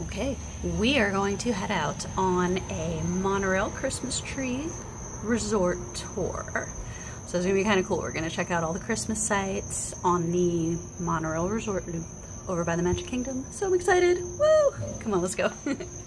Okay, we are going to head out on a Monorail Christmas tree resort tour. So it's gonna be kind of cool. We're gonna check out all the Christmas sites on the Monorail resort loop over by the Magic Kingdom. So I'm excited. Woo! Come on, let's go.